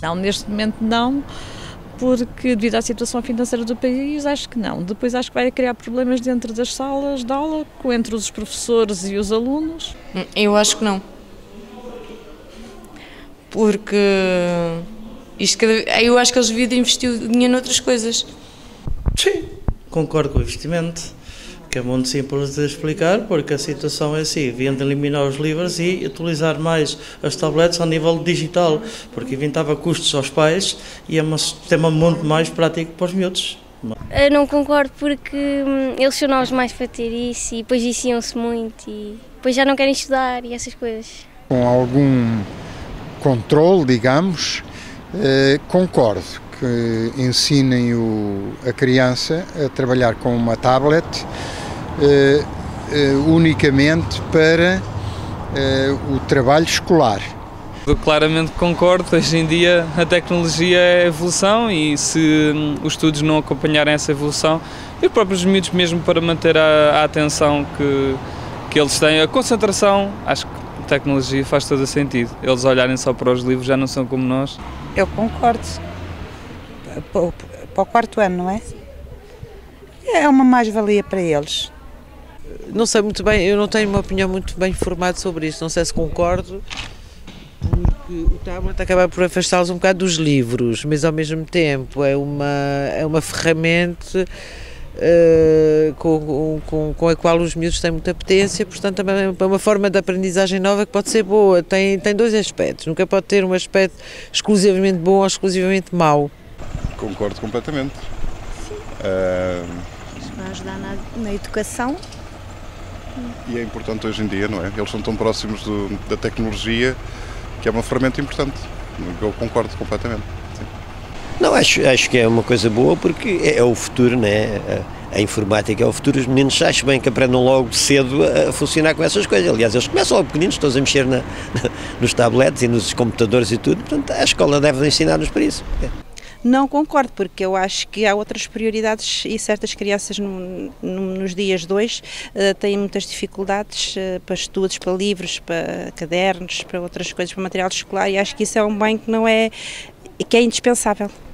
Não, neste momento não, porque devido à situação financeira do país, acho que não. Depois acho que vai criar problemas dentro das salas de aula, entre os professores e os alunos. Eu acho que não. Porque eu acho que eles deviam investir o dinheiro noutras coisas. Sim, concordo com o investimento, que é muito simples de explicar, porque a situação é assim, deviam de eliminar os livros e utilizar mais as tablets ao nível digital, porque evitava custos aos pais e é um sistema muito mais prático para os miúdos. Eu não concordo porque eles são novos mais para ter isso e depois viciam-se muito e depois já não querem estudar e essas coisas. Com algum controle, digamos, concordo que ensinem a criança a trabalhar com uma tablet unicamente para o trabalho escolar. Eu claramente concordo, hoje em dia a tecnologia é evolução e se os estudos não acompanharem essa evolução, e os próprios miúdos mesmo para manter a atenção que eles têm, a concentração, acho que a tecnologia faz todo o sentido. Eles olharem só para os livros já não são como nós. Eu concordo. Para o quarto ano, não é? É uma mais-valia para eles. Não sei muito bem, eu não tenho uma opinião muito bem formada sobre isso, não sei se concordo, porque o tablet acaba por afastá-los um bocado dos livros, mas ao mesmo tempo é uma ferramenta com a qual os miúdos têm muita apetência, portanto também é uma forma de aprendizagem nova que pode ser boa, tem dois aspectos, nunca pode ter um aspecto exclusivamente bom ou exclusivamente mau. Concordo completamente. Vai ajudar na educação. E é importante hoje em dia, não é? Eles são tão próximos da tecnologia que é uma ferramenta importante. Eu concordo completamente. Sim. Não, acho que é uma coisa boa porque é o futuro, né? A informática é o futuro. Os meninos acho bem que aprendam logo cedo a funcionar com essas coisas. Aliás, eles começam logo pequeninos, todos a mexer nos tablets e nos computadores e tudo. Portanto, a escola deve ensinar-nos para isso. Não concordo, porque eu acho que há outras prioridades e certas crianças nos dias de hoje têm muitas dificuldades para estudos, para livros, para cadernos, para outras coisas, para material escolar, e acho que isso é um bem que é indispensável.